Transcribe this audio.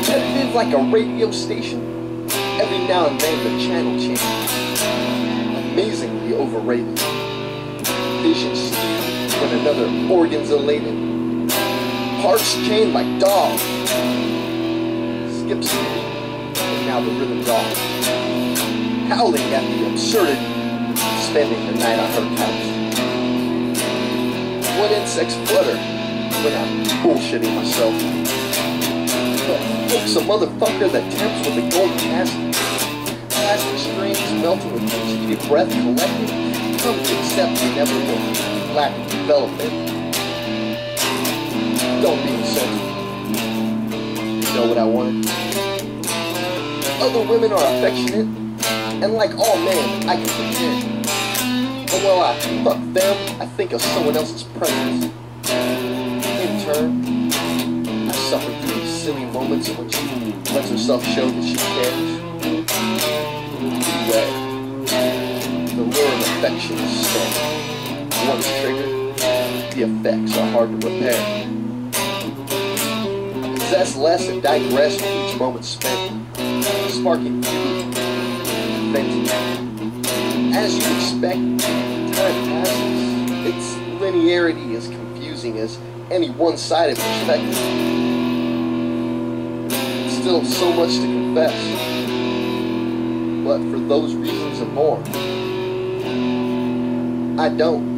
repetitive like a radio station. Every now and then the channel changes, amazingly overrated. Vision skewed when another organ's elated. Hearts chained like dogs. Skips me, and now the rhythm's off. Howling at the absurdity, spending the night on her couch. What insects flutter when I'm bullshitting myself? But hope's a motherfucker that tempts with a golden casket. Plastic strings melting with each deep breath collected. Come to accept the inevitable lack of development. Don't be insulted. You know what I wanted? Other women are affectionate, and like all men, I can pretend. But while I fuck them, I think of someone else's presence. In turn, I suffer through these silly moments when she lets herself show that she cares. Beware. The lure of affection is strong. Once triggered, the effects are hard to repair. I possess less and digress with each moment spent, sparking fury, vengeance. As you expect, time passes. Its linearity is confusing as any one-sided perspective. Still so much to confess, but for those reasons and more, I don't.